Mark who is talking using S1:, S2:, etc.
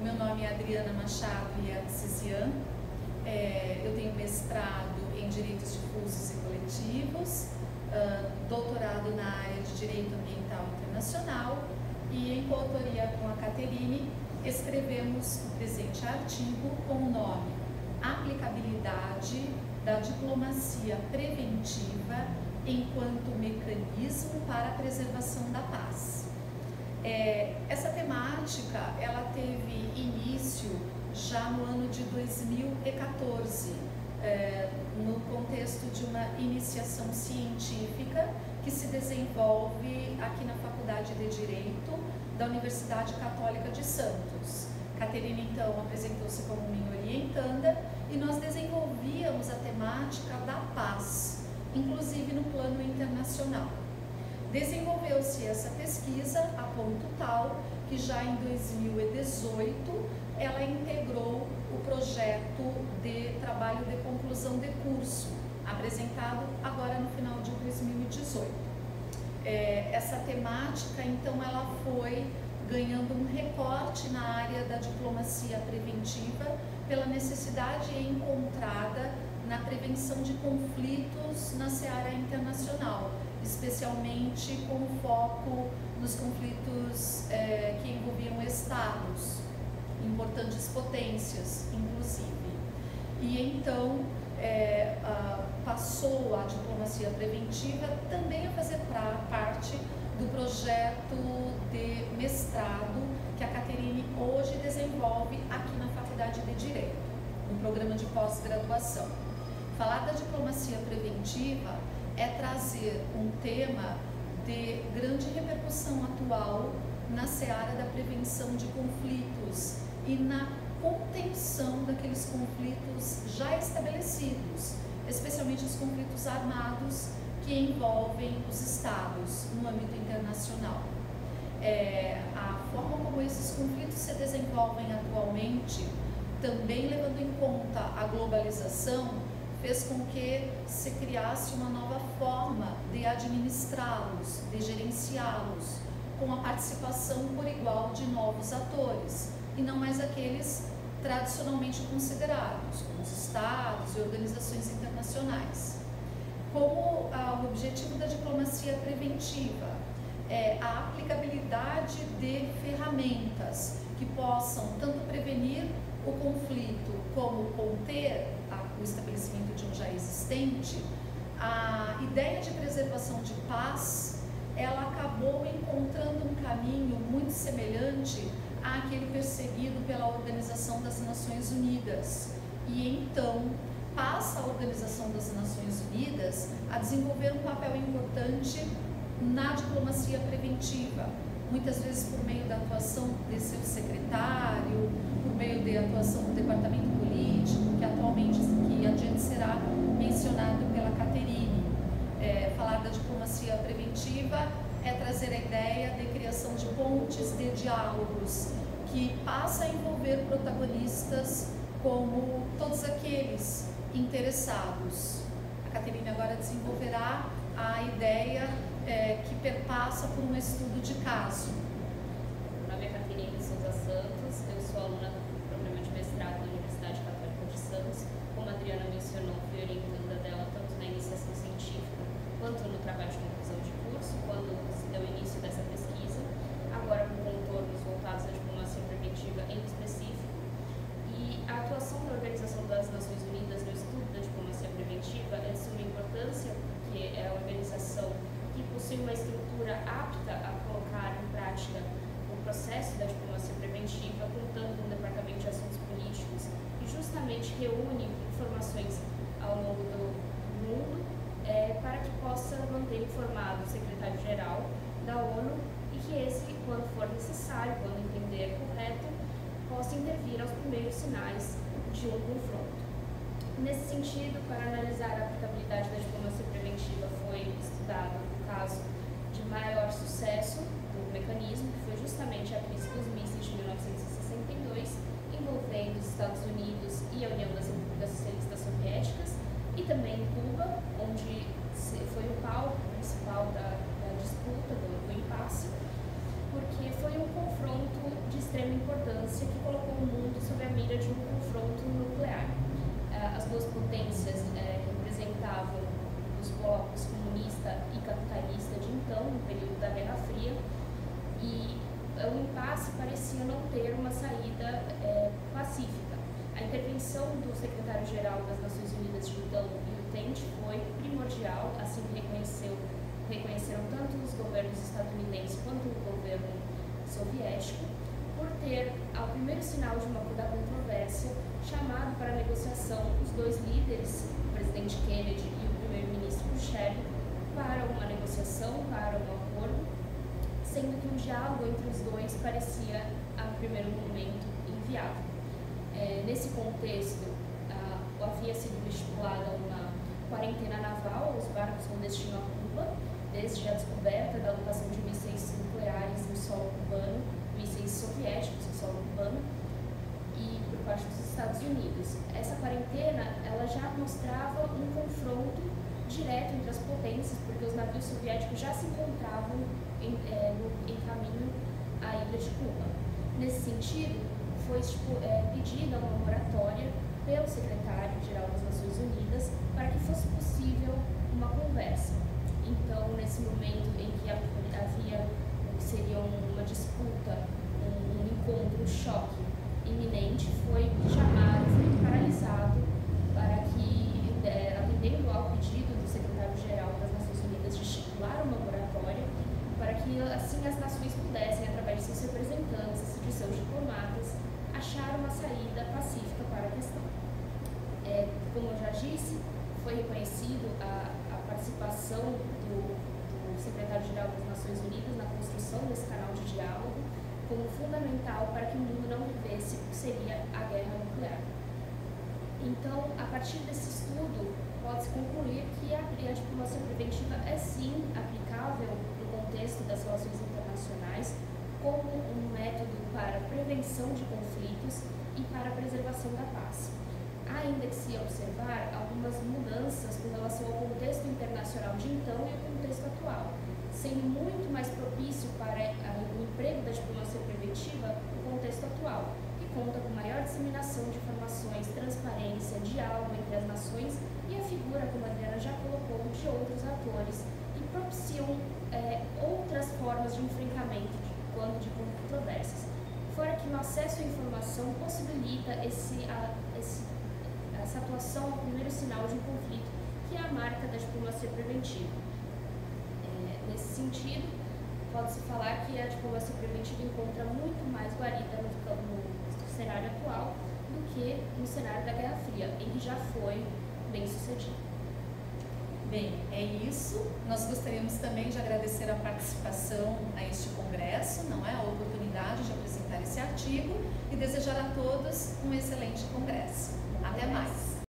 S1: meu nome é Adriana Machado Yancisian. Eu tenho mestrado em Direitos Difusos e Coletivos, doutorado na área de Direito Ambiental Internacional e, em coautoria com a Caterine, escrevemos o presente artigo com o nome Aplicabilidade da Diplomacia Preventiva enquanto mecanismo para a preservação da paz. Essa temática ela teve início já no ano de 2014, no contexto de uma iniciação científica que se desenvolve aqui na Faculdade de Direito da Universidade Católica de Santos. Caterine, então, apresentou-se como minha orientanda e nós desenvolvíamos a temática da paz, inclusive no plano internacional. Desenvolveu-se essa pesquisa a ponto tal que já em 2018 ela integrou o projeto de trabalho de conclusão de curso, apresentado agora no final de 2018. Essa temática, então, ela foi ganhando um recorte na área da diplomacia preventiva pela necessidade encontrada na prevenção de conflitos na seara internacional, especialmente com foco nos conflitos que envolviam estados, importantes potências, inclusive. E então passou a diplomacia preventiva também a fazer parte do projeto de mestrado que a Caterine hoje desenvolve aqui na Faculdade de Direito, no programa de pós-graduação. Falar da diplomacia preventiva é trazer um tema de grande repercussão atual na seara da prevenção de conflitos e na contenção daqueles conflitos já estabelecidos, especialmente os conflitos armados que envolvem os estados no âmbito internacional. A forma como esses conflitos se desenvolvem atualmente, também levando em conta a globalização, fez com que se criasse uma nova forma de administrá-los, de gerenciá-los, com a participação por igual de novos atores, e não mais aqueles tradicionalmente considerados, como os estados e organizações internacionais. Como o objetivo da diplomacia preventiva é a aplicabilidade de ferramentas que possam tanto prevenir o conflito como conter o estabelecimento de um já existente, a ideia de preservação de paz, ela acabou encontrando um caminho muito semelhante àquele perseguido pela Organização das Nações Unidas. E então passa a Organização das Nações Unidas a desenvolver um papel importante na diplomacia preventiva, muitas vezes por meio da atuação de seu secretário, por meio da atuação do departamento político, que atualmente, que adiante será mencionado pela Caterine. Falar da diplomacia preventiva é trazer a ideia de criação de pontes de diálogos, que passa a envolver protagonistas como todos aqueles interessados. A Caterine agora desenvolverá a ideia que perpassa por um estudo de caso.
S2: Meu nome é Caterine Souza Santos, eu sou aluna do programa de mestrado da Universidade Católica de Santos. Como a Adriana mencionou, fui orientanda dela tanto na iniciação científica quanto no trabalho de conclusão de curso, quando se deu início dessa pesquisa, agora com contornos voltados à diplomacia preventiva em específico. E a atuação da Organização das Nações Unidas no estudo da diplomacia preventiva é de suma importância, porque é a organização que possui uma estrutura apta a colocar em prática o processo da diplomacia preventiva, contando com o Departamento de Assuntos Políticos, e justamente reúne informações ao longo do mundo para que possa manter informado o secretário-geral da ONU e que esse, quando for necessário, quando entender correto, possa intervir aos primeiros sinais de um confronto. Nesse sentido, para analisar a aplicabilidade da diplomacia preventiva, foi estudado o caso de maior sucesso do mecanismo, que foi justamente a crise dos mísseis de 1962, envolvendo os Estados Unidos e a União das Repúblicas Socialistas Soviéticas, e também Cuba, onde foi o palco principal da disputa, do impasse, porque foi um confronto de extrema extrema importância que colocou o mundo sob a mira de um confronto nuclear. As duas potências representavam os blocos comunista e capitalista de então, no período da Guerra Fria, e o impasse parecia não ter uma saída pacífica. A intervenção do secretário-geral das Nações Unidas de então e o Tente foi primordial, assim reconheceram tanto os governos estadunidenses quanto o governo soviético, por ter, ao primeiro sinal da controvérsia, chamado para a negociação os dois líderes, o presidente Kennedy e o primeiro-ministro Khrushchev, para uma negociação, para um acordo, sendo que um diálogo entre os dois parecia, a primeiro momento, inviável. Nesse contexto, havia sido estipulada uma quarentena naval aos barcos com destino a Cuba, desde a descoberta da alocação de mísseis nucleares no solo cubano, mísseis soviéticos no solo cubano, e por parte dos Estados Unidos. Essa quarentena ela já mostrava um confronto direto entre as potências, porque os navios soviéticos já se encontravam em caminho à ilha de Cuba. Nesse sentido, foi pedida uma moratória pelo secretário-geral das Nações Unidas para que fosse possível uma conversa. Então, nesse momento em que havia o que seria uma disputa, um encontro, um choque iminente, foi chamado, foi paralisado para que, atendendo ao pedido do secretário-geral das Nações Unidas de estipular uma moratória, para que assim as nações pudessem, através de seus representantes, de seus diplomatas, achar uma saída pacífica para a questão. Como eu já disse, foi reconhecido a participação do secretário-geral das Nações Unidas na construção desse canal de diálogo como fundamental para que o mundo não vivesse o que seria a guerra nuclear. Então, a partir desse estudo, pode-se concluir que a diplomacia preventiva é sim aplicável no contexto das relações internacionais como um método para prevenção de conflitos e para a preservação da paz. Há ainda que se observar algumas mudanças com relação ao contexto internacional de então e ao contexto atual, sendo muito mais propício para o emprego da diplomacia preventiva no contexto atual, que conta com maior disseminação de informações, transparência, diálogo entre as nações e a figura, como a Adriana já colocou, de outros atores e propiciam outras formas de enfrentamento quando de controvérsias. Fora que o acesso à informação possibilita essa atuação ao primeiro sinal de um conflito, que é a marca da diplomacia preventiva. Nesse sentido, pode-se falar que a diplomacia preventiva encontra muito mais guarida no cenário atual do que no cenário da Guerra Fria, em que já foi bem sucedido.
S1: Bem, é isso. Nós gostaríamos também de agradecer a participação a este congresso, não é? A oportunidade de apresentar esse artigo e desejar a todos um excelente congresso. Até mais!